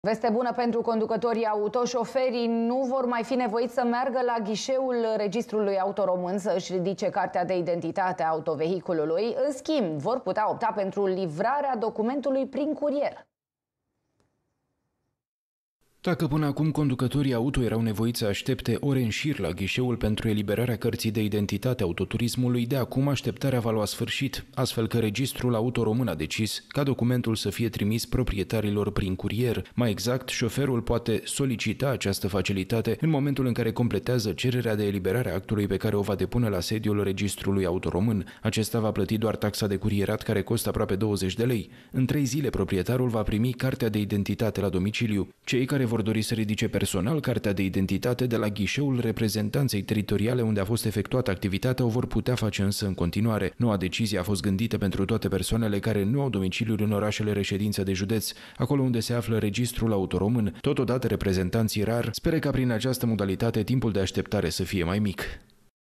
Veste bună pentru conducătorii auto. Șoferii nu vor mai fi nevoiți să meargă la ghișeul Registrului Auto Român să-și ridice cartea de identitate a autovehiculului. În schimb, vor putea opta pentru livrarea documentului prin curier. Dacă până acum conducătorii auto erau nevoiți să aștepte ore în șir la ghișeul pentru eliberarea cărții de identitate autoturismului, de acum așteptarea va lua sfârșit, astfel că Registrul Auto Român a decis ca documentul să fie trimis proprietarilor prin curier. Mai exact, șoferul poate solicita această facilitate în momentul în care completează cererea de eliberare a actului pe care o va depune la sediul Registrului Auto Român. Acesta va plăti doar taxa de curierat, care costă aproape 20 de lei. În 3 zile, proprietarul va primi cartea de identitate la domiciliu. Cei care vor dori să ridice personal cartea de identitate de la ghișeul reprezentanței teritoriale unde a fost efectuată activitatea o vor putea face însă în continuare. Noua decizie a fost gândită pentru toate persoanele care nu au domiciliuri în orașele reședință de județ, acolo unde se află Registrul Auto Român. Totodată, reprezentanții RAR speră ca prin această modalitate timpul de așteptare să fie mai mic.